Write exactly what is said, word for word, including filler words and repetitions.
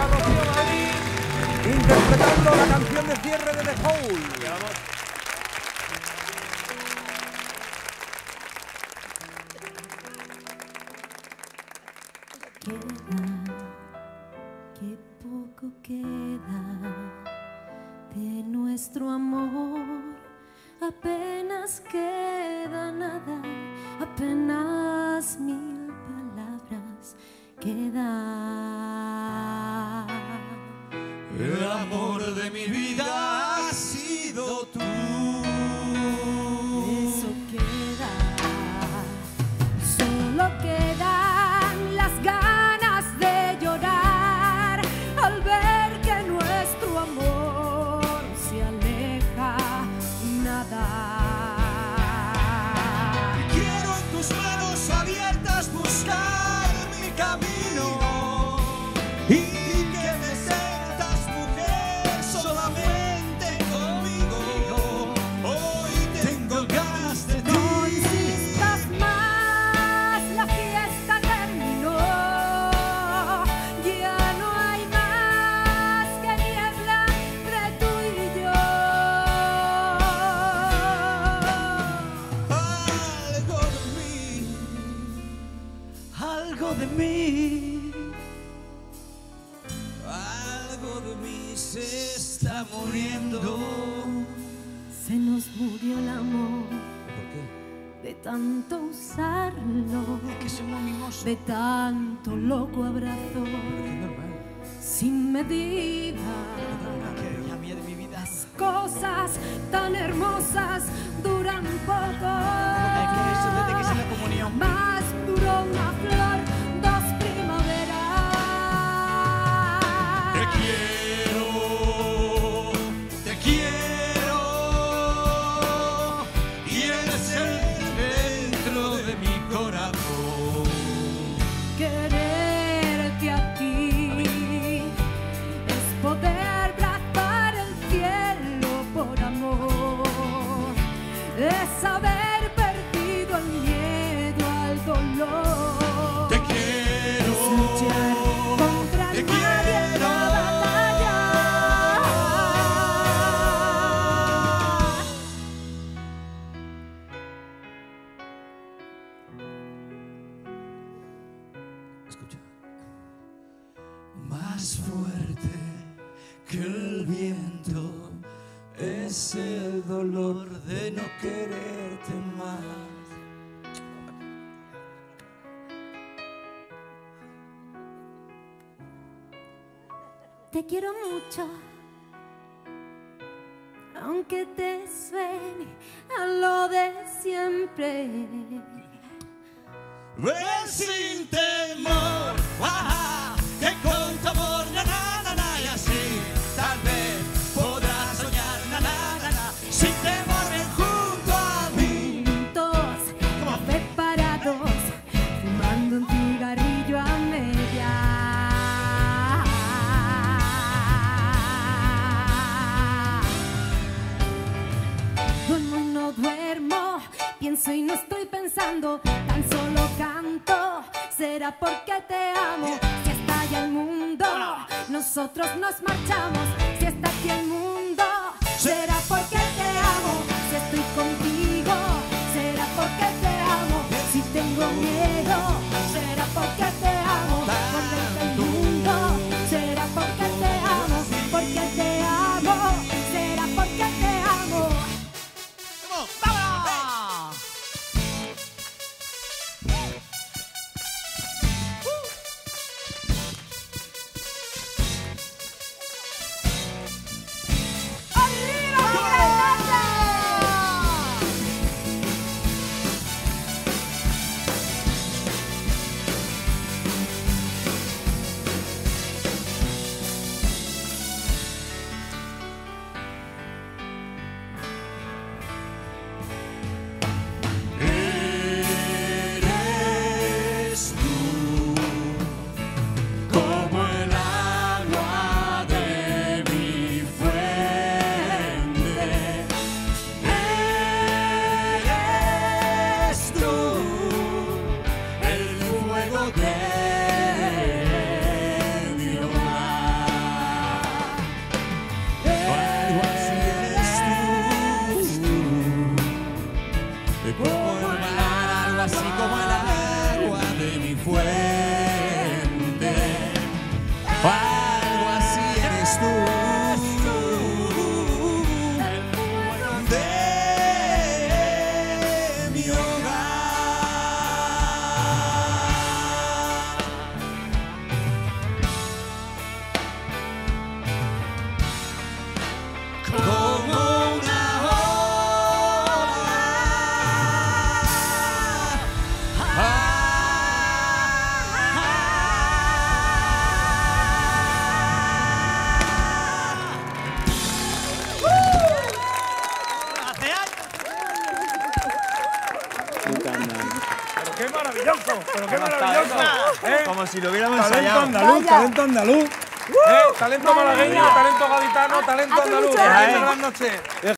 Rocío Madrid, interpretando la canción de cierre de The Hole. Queda, qué poco queda de nuestro amor, apenas queda nada, apenas mil palabras queda. El amor de mi vida ha sido tú. Eso queda, solo quedan las ganas de llorar al ver que nuestro amor se aleja nada. Quiero en tus manos abiertas buscar mi camino y que me sientas mujer solamente conmigo. Hoy tengo ganas de ti. No insistas más, la fiesta terminó. Ya no hay más que niebla entre tú y yo. Algo de mí, algo de mí, algo de mí se está muriendo. Se nos murió el amor ¿Por qué? de tanto usarlo, Es que somos mimosos. de tanto loco abrazo sin medida. Que la mía de mi vida. Las cosas tan hermosas duran poco. Es que eso desde que se la comunión. Más duró una flor, dos primaveras. Te quiero, te quiero, y eres el dentro de mi corazón. Quererte a ti es poder brazar el cielo por amor, es haber perdido el miedo al dolor. Te quiero, Es luchar contra te el mal y en quiero. la batalla. Escucha. Más fuerte que el viento es el dolor de no quererte más. Te quiero mucho, aunque te suene a lo de siempre. Ven sin temor, ajá, que con tu amor, na, na, na, na, y así tal vez podrás soñar, na, na, na, na, sin temor, ven junto a mí. Juntos, café parados, fumando un cigarrillo a medias. Duermo y no duermo, pienso y no estoy pensando, tan solo canto. Será porque te amo. Si estalla el mundo, nosotros nos marchamos. Si está aquí el mundo, será porque te amo. Si estoy contigo, será porque te amo. Si tengo miedo, será porque te amo. Morderte el mundo, será porque te amo. Porque te amo, será porque te amo. ¡Vamos! ¡Arriba! pero qué maravilloso. ¿Eh? Como si lo hubiéramos Talento ensayado. andaluz, Vaya. talento andaluz. ¿Eh? Talento Madre malagueño, mía. talento gaditano, talento Hace andaluz. mucho Una daño. gran noche.